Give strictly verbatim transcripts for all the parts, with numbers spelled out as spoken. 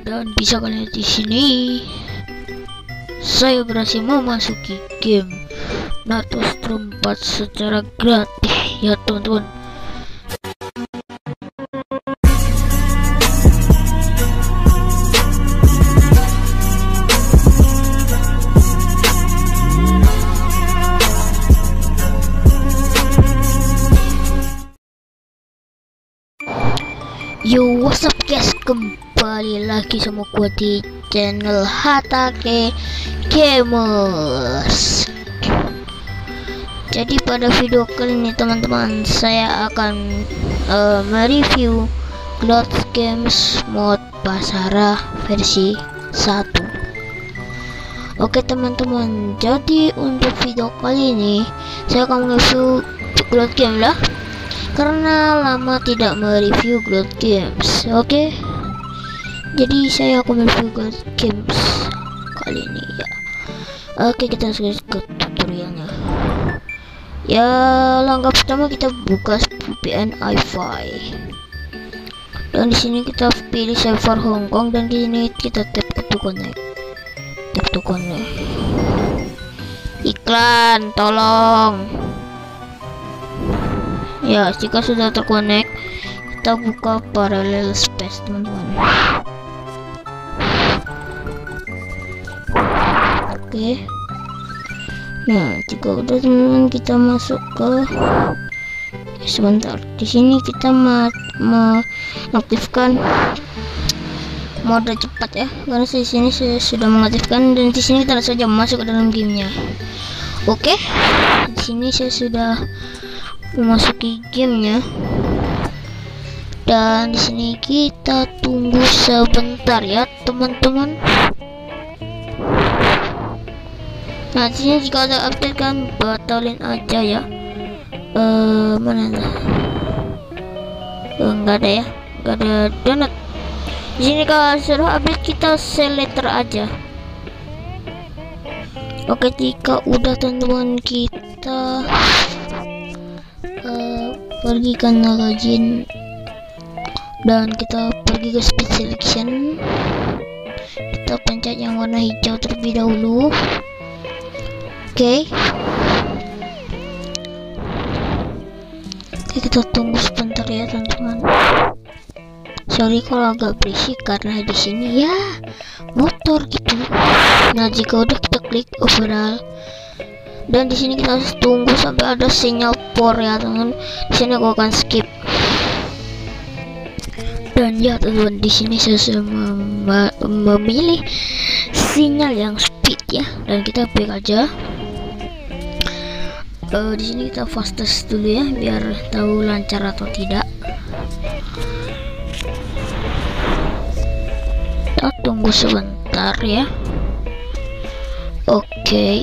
Dan bisa kalian lihat di sini, saya berhasil memasuki game Naruto Storm empat secara gratis ya teman-teman. Yo, what's up guys, kembali lagi sama gua di channel Hatake Gamers. Jadi pada video kali ini teman-teman, saya akan uh, mereview Cloud Games mod Basara versi satu. Oke teman-teman, jadi untuk video kali ini saya akan mereview Cloud Game lah, karena lama tidak mereview Cloud Games. Oke, okay? Jadi saya akan mereview Cloud Games kali ini ya. Oke, okay, kita langsung ke tutorialnya. Ya, langkah pertama kita buka V P N Wi-Fi. Dan di sini kita pilih server Hong Kong, dan di sini kita tap to connect. Tap to connect. Iklan, tolong. Ya, jika sudah terkonek, kita buka parallel space teman-teman. Oke. Nah, jika udah teman-teman, kita masuk ke sebentar. Di sini kita mengaktifkan mode cepat ya, karena di sini saya sudah mengaktifkan, dan di sini kita langsung saja masuk ke dalam gamenya. Oke. Di sini saya sudah memasuki gamenya, dan di sini kita tunggu sebentar ya teman-teman. Nah, di sini jika ada update kan batalin aja ya. Eh mana dah? Enggak ada ya, enggak ada donat. Di sini kalau sudah update kita select aja. Oke, jika udah teman-teman, kita Uh, pergi ke login, dan kita pergi ke speed selection. Kita pencet yang warna hijau terlebih dahulu. Oke, okay. Okay, kita tunggu sebentar ya teman-teman. Sorry kalau agak berisik karena di sini ya motor gitu. Nah, jika udah kita klik overall, dan di sini kita harus tunggu sampai ada sinyal power ya teman. Di sini aku akan skip. Dan ya teman, di sini saya sudah mem memilih sinyal yang speed ya, dan kita pilih aja. Uh, di sini kita fastest dulu ya, biar tahu lancar atau tidak. Kita tunggu sebentar ya. Oke. Okay.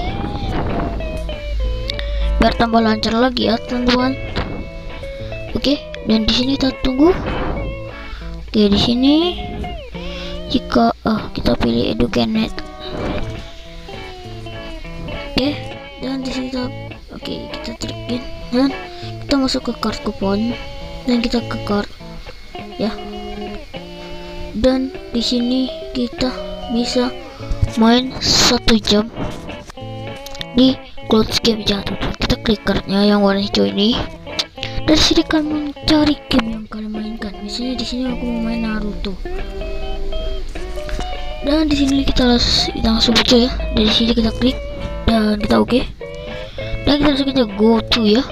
Biar tambah lancar lagi ya teman-teman. Oke, dan di sini kita tunggu. Oke, di sini jika uh, kita pilih educanet. Oke, dan di sini kita oke kita trigin, dan kita masuk ke card coupon, dan kita ke card ya. Dan di sini kita bisa main satu jam di Cloud Game jatuh. Kita klik cardnya yang warna hijau ini. Dari sini kalian mencari game yang kalian mainkan. Misalnya di sini aku mau main Naruto. Dan di sini kita langsung kita langsung baca ya. Dari sini kita klik dan kita oke. Okay. Dan kita langsung kita go to ya.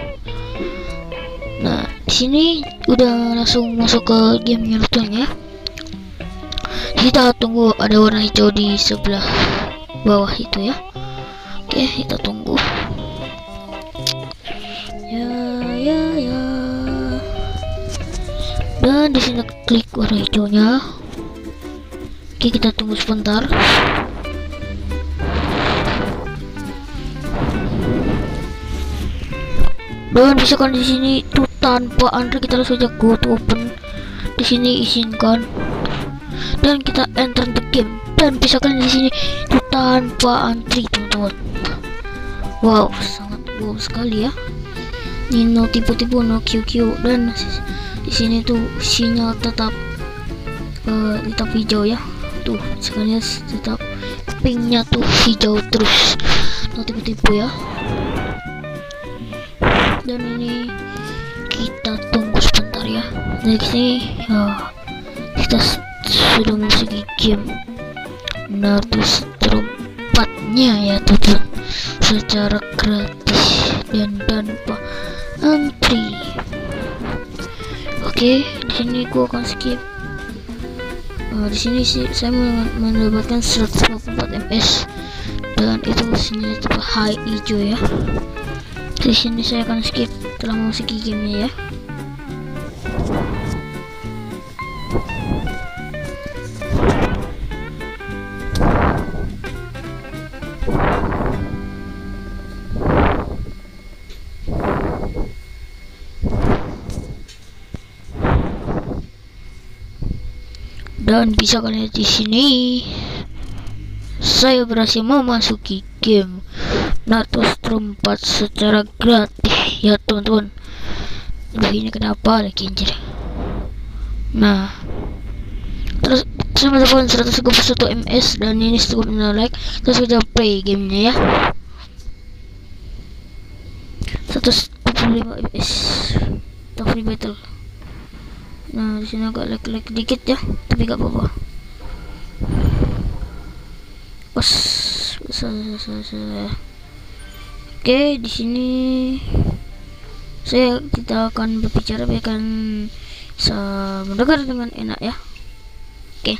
Nah, di sini udah langsung masuk ke game Naruto-nya. Kita tunggu ada warna hijau di sebelah bawah itu ya. Oke, kita tunggu. Ya, ya, ya. Dan di sini klik warna hijaunya. Oke, kita tunggu sebentar. Dan misalkan di sini tuh tanpa antri, kita langsung saja go to open. Di sini izinkan, dan kita enter the game. Dan misalkan di sini tuh tanpa antri teman-teman. Wow, sangat wow sekali ya. Ini no tipu-tipu, no Q Q, dan di sini tuh sinyal tetap uh, tetap hijau ya. Tuh sekalian tetap pinknya tuh hijau terus, no tipu-tipu ya. Dan ini kita tunggu sebentar ya. Dari sini ya, kita sudah memasuki game Naruto terempatnya ya tuh secara gratis dan tanpa antri. Oke, di sini gua akan skip. Uh, di sini sih saya mendapatkan seratus lima puluh empat M S dan itu senjata high hijau ya. Di sini saya akan skip telah memasuki gamenya ya. Dan bisa kalian lihat di sini, saya berhasil memasuki game Naruto empat secara gratis ya teman-teman. Aduh, ini kenapa lagi anjir. Nah, terus saya mendapatkan seratus tiga puluh satu M S dan ini cukup like. Terus kita play gamenya ya. seratus dua puluh lima M S top free battle. Nah, di sini agak lag-lag dikit ya, tapi gak apa-apa. Bos, oke, di sini saya kita akan berbicara biar akan bisa mendengar dengan enak ya. Oke.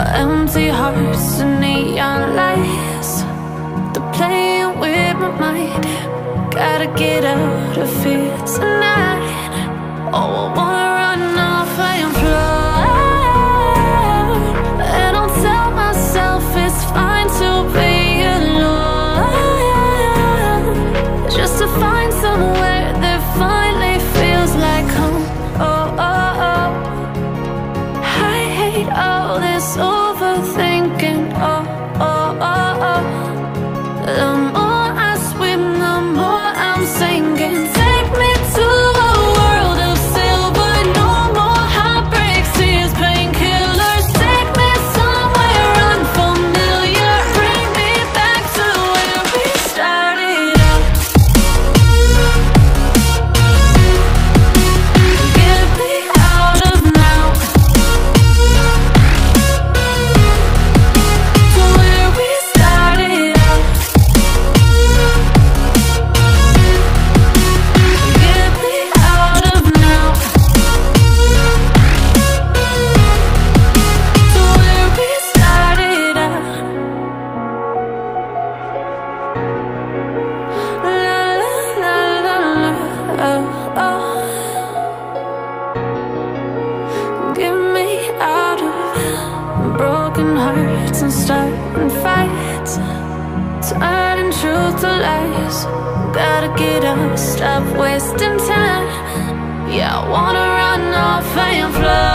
Empty hearts and neon lights, they're playing with my mind. Gotta get out of here tonight. Oh, I wanna run off and fly. And I'll tell myself it's fine to be alone, just to find somewhere that finally feels like home. Oh, oh, oh. I hate all this overthinking. Oh, oh, oh, oh. The more I swim, the more I'm sinking. Take me to a world of silver, no more heartbreaks, tears, painkillers. Take me somewhere unfamiliar, bring me back to where we started out. Get me out of now, to where we started out. Get me out of now, to where we started out. La la la la la, oh, oh. Get me out of broken hearts and starting fights, turning truth to lies. Gotta get up, stop wasting time. Yeah, I wanna run off and fly.